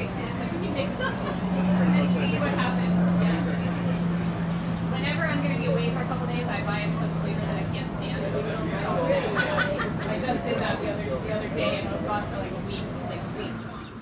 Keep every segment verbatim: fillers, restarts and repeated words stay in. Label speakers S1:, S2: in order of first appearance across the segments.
S1: mixes and mix them and see what happens. Yeah. Whenever I'm going to be away for a couple days, I buy him some flavor that I can't stand. So I just did that the other the other day, and I was gone for like a week. It was like sweet.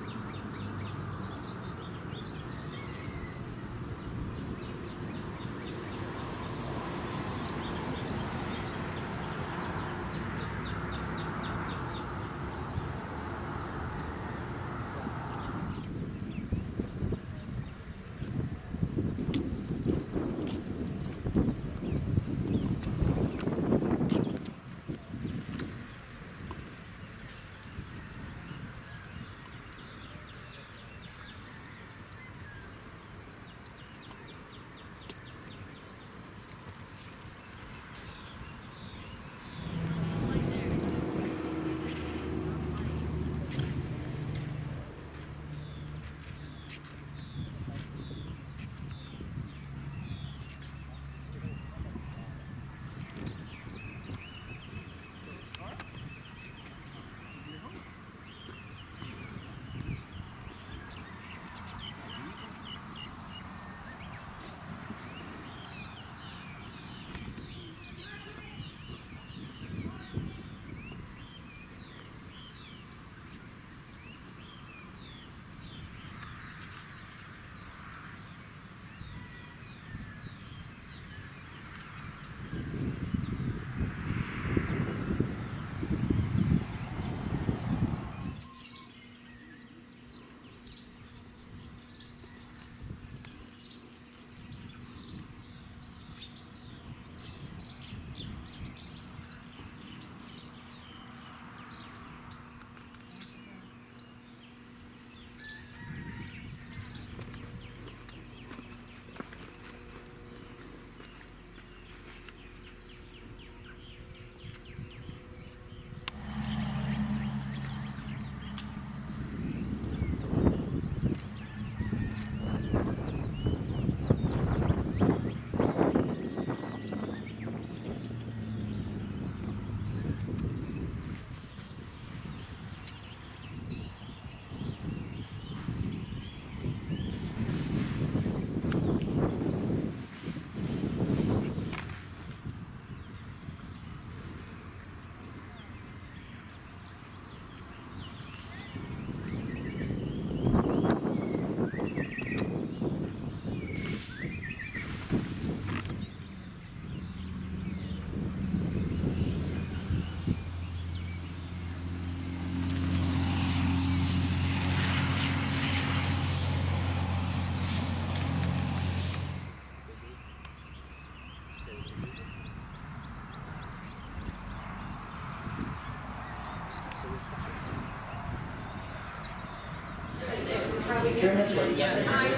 S2: Pyramids where you get to find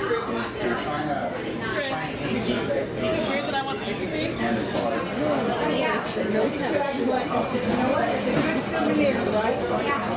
S2: a
S3: Here's what I want ice cream.
S2: You know what? It's a good souvenir, right?